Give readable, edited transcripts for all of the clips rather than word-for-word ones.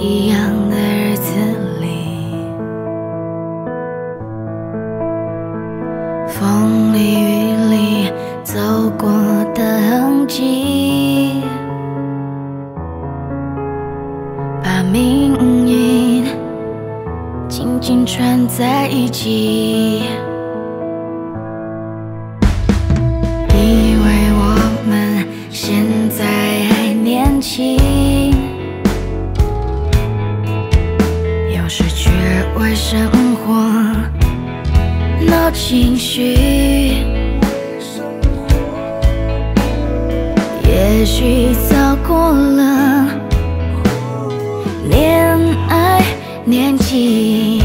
一样的日子里，风里雨里走过的痕迹，把命运紧紧串在一起。以为我们现在还年轻，有时却为生活闹情绪。也许早过了恋爱年纪，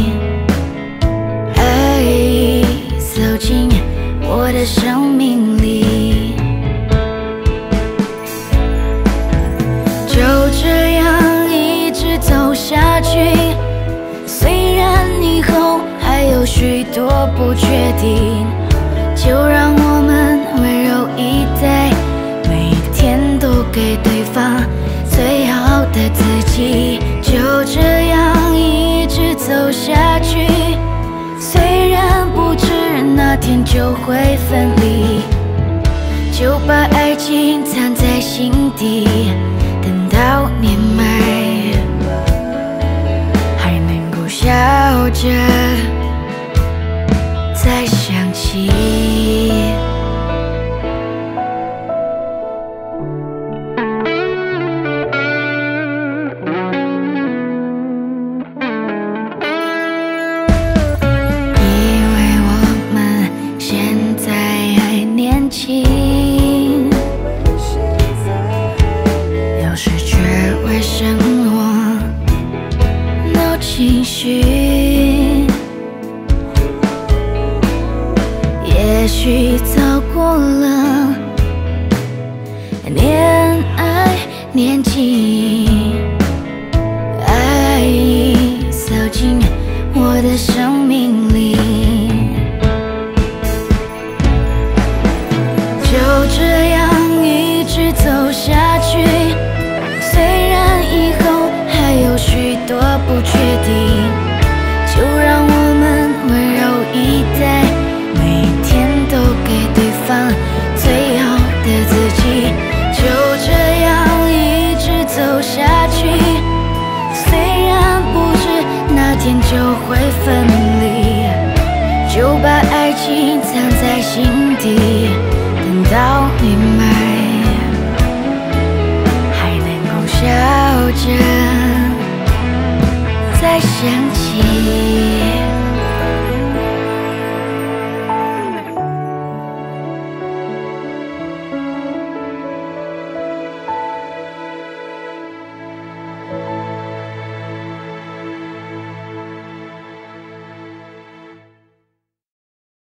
爱走进我的生命里，就这样一直走下去。虽然以后还有许多不确定，就让我们温柔以待，每天都给对方最好的自己。就这样一直走下去，虽然不知哪天就会分离，就把爱情藏在心底，等到年迈还能够笑着再想起。有时却为生活闹情绪，也许早过了恋爱年纪，爱走进我的生命里，就这样一直走下去。虽然以后还有许多不确定，就让我们温柔以待，每天都给对方最好的自己。就这样一直走下去，虽然不知哪天就会分离，